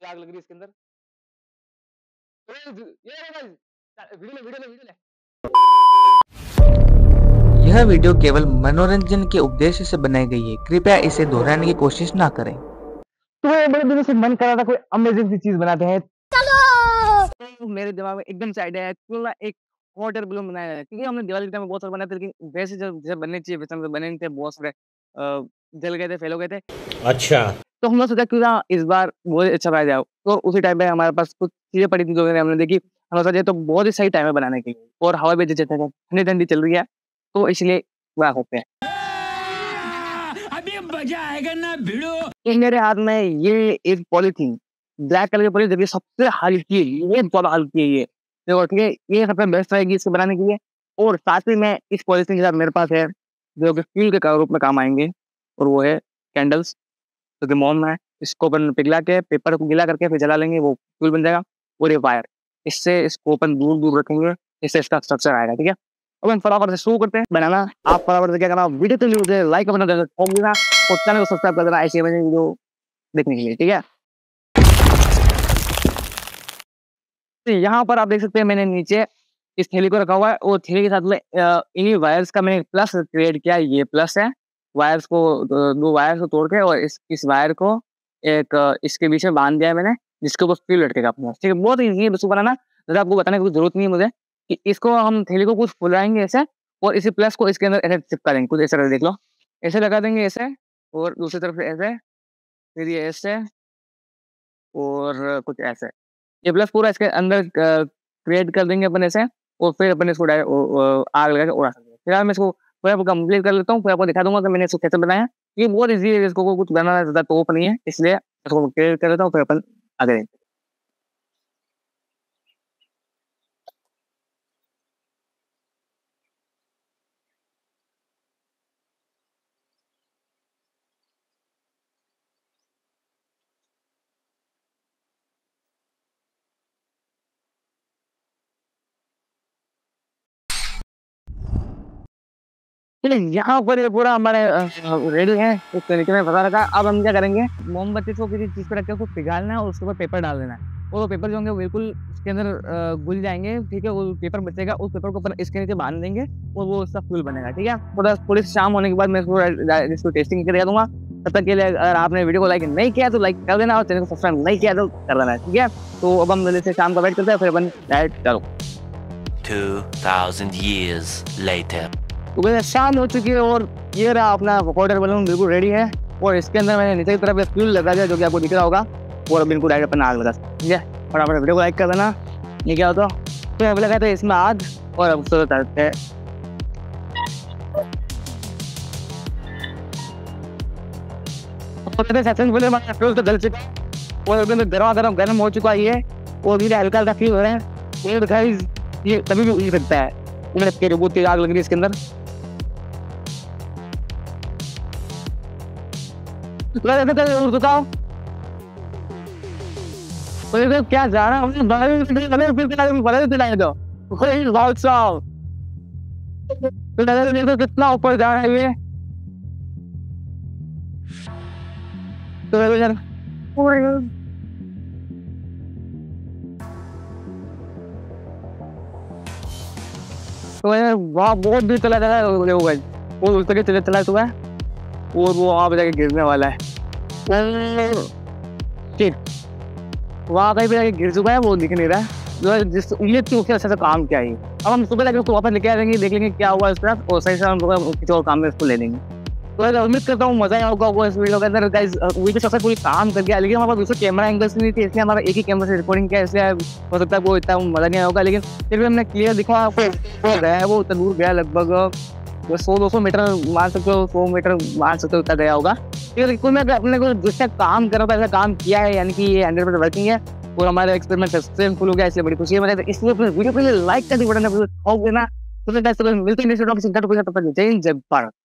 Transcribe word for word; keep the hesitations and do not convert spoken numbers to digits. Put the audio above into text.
आग लग रही है इसके अंदर। ये वीडियो ले वीडियो ले वीडियो ले। यह वीडियो केवल मनोरंजन के उद्देश्य से बनाई गई है, कृपया इसे दोहराने की कोशिश ना करें। तो बड़े दिनों से मन कर रहा था कोई अमेजिंग सी चीज बनाते हैं। चलो मेरे दिमाग में एकदम से आइडिया है, क्यों ना एक हॉट एयर बलून बनाया जाए, क्योंकि हमने दिवाली के टाइम में बहुत सारे बनाए थे, लेकिन वैसे जो जैसे बनने चाहिए वैसे हमसे बने नहीं थे, बहुत सारे अ, जल गए थे, फेल हो गए थे। अच्छा। तो हमने सोचा क्यों ना इस बार बहुत अच्छा बनाया जाए। तो उसी टाइम पे हमारे पास कुछ चीजें पड़ी थी जो हमने देखी, हमने सोचा ये तो बहुत ही सही टाइम है बनाने के लिए, और हवा भी जैसे ठंडी ठंडी चल रही है, तो इसलिए वह होते हैं। अभी मजा आएगा ना भिड़ो। ये मेरे हाथ में ये एक पॉलीथीन, ब्लैक कलर की पॉलीथीन, ये सबसे हल्की है, ये बहुत हल्की है। ये देखो ठीक है, ये सबसे बेस्ट रहेगी इसको बनाने के लिए। और साथ ही में इस पॉलीथीन के साथ मेरे पास है जो कि फ्यूल के रूप में काम आएंगे, और वो है कैंडल्स, जो कि मोम है। इसको अपन पिघला के पेपर को गीला करके फिर जला लेंगे, वो फ्यूल बन जाएगा। और ये वायर, इससे इसको अपन दूर दूर रखेंगे, इससे इसका स्ट्रक्चर आएगा। ठीक है, अब हम फटाफट से शुरू करते हैं बनाना। आप फटाफट से क्या करना, वीडियो तो न्यूज लाइक करना, ठोक देना, और चैनल को सब्सक्राइब कर देना ऐसे वीडियो देखने के लिए। ठीक है, तो यहाँ पर आप देख सकते हैं मैंने नीचे इस थैली को रखा हुआ है, और थैली के साथ में इन्हीं वायर्स का मैंने प्लस क्रिएट किया। ये प्लस है, वायर्स को दो वायर्स को तोड़ के, और इस इस वायर को एक इसके बीच में बांध दिया है मैंने, जिसके ऊपर फ्यूल लटकेगा अपने। ठीक है, बहुत ईजी है इसको बनाना, ज़्यादा आपको बताने की जरूरत नहीं है मुझे। कि इसको हम थैली को कुछ फुलाएंगे ऐसे, और इसी प्लस को इसके अंदर ऐसे चिपका देंगे, कुछ ऐसा देख लो, ऐसे लगा देंगे ऐसे, और दूसरी तरफ से ऐसे, फिर ये ऐसे, और कुछ ऐसे। ये प्लस पूरा इसके अंदर क्रिएट कर देंगे अपन ऐसे, और फिर अपन इसको डायरेक्ट आग लगा के उड़ा सकते हैं। फिलहाल मैं इसको पूरा कंप्लीट कर लेता हूँ, फिर आपको दिखा दूंगा कि मैंने इसको कैसे बनाया। ये बहुत ईजी है, इसको कुछ बनाना ज़्यादा टॉप नहीं है, इसलिए इसको क्लियर कर लेता हूँ, फिर अपन आगे देखते हैं। चलिए, यहाँ पर ये पूरा हमारे रेडी है, इस तरीके में पता रखा। अब हम क्या करेंगे, मोमबत्ती को किसी चीज़ पे रख के उसको पिघालना है, और उसके ऊपर पेपर डाल देना है, और वो पेपर जो होंगे बिल्कुल उसके अंदर घुल जाएंगे। ठीक है, वो पेपर बचेगा, उस पेपर को अपन इसके नीचे बांध देंगे, और वो उसका फ्यूल बनेगा। ठीक है, थोड़ा थोड़ी शाम होने के बाद मैं इसको इसको टेस्टिंग कर दूंगा। तब तक के लिए अगर आपने वीडियो को लाइक नहीं किया तो लाइक कर देना, और चैनल को सब्सक्राइब नहीं किया तो कर देना। ठीक है, तो अब हम जल्दी से शाम का वेट करते हैं, फिर अपन डायरेक्ट चलो। two thousand years later. तो वैसे शाम हो चुकी है, और ये रहा अपना हॉट एयर बलून बिल्कुल रेडी है, और इसके अंदर मैंने नीचे की तरफ फ्यूल लगा दिया, जो कि आपको दिख रहा होगा, और अब इनको डायरेक्ट अपन आग लगा सकते हैं। ठीक है, और अपने वीडियो को लाइक कर देना, ये क्या होता है, तो अब लगा था इसमें आग, और अब उसको उतारते हैं। फ्यूल तो जल चुका है, और अभी गर्मा गर्म गर्म हो चुका है ये, और धीरे हल्का हल्का फील हो रहा है। ये गाइस, ये कभी भी उड़ सकता है, बहुत तेज आग लग रही है इसके अंदर। क्या जा रहा है, कितना ऊपर जा रहा है ये, तो वहाँ बहुत दूर चला जा रहा है, वो उस तरीके चले चला हुआ है, और वो वहाँ पे जाके गिरने वाला है। ठीक, वहाँ कहीं पे जाके गिर चुका है, वो दिख नहीं रहा है, जो जिस उम्मीद थी उसके अच्छा से काम किया है। अब हम सुबह जाके उसको वापस लेके आ जाएंगे, देख लेंगे क्या हुआ इस तरफ, और सही से हम किसी और काम में उसको ले लेंगे। तो उम्मीद करता हूँ मजा आया होगा इस वीडियो के अंदर। गाइस, वीडियो सबसे पूरी काम कर गया, लेकिन हमारे पास दूसरे कैमरा एंगल्स नहीं थे, इसलिए हमारा एक ही कैमरा से रिकॉर्डिंग किया, इसलिए हो सकता है वो इतना मजा नहीं आया होगा, लेकिन फिर भी हमने क्लियर दिखा आपको। वो गया है, वो उतना दूर गया, लगभग सौ दो सौ मीटर मान सकते हो, सौ मीटर मान सकते हो उतना गया होगा। लेकिन मैं अपने को जिससे काम कर रहा था ऐसा काम किया है, यानी कि ये हंड्रेड परसेंट वर्किंग है, और हमारा एक्सपेरिमेंट सक्सेसफुल हो गया, इसलिए बड़ी खुशी है मुझे। इसलिए वीडियो को लाइक कर दी, बटन ठोक देना। तो मिलते हैं नेक्स्ट वीडियो में, जय हिंद जय भारत।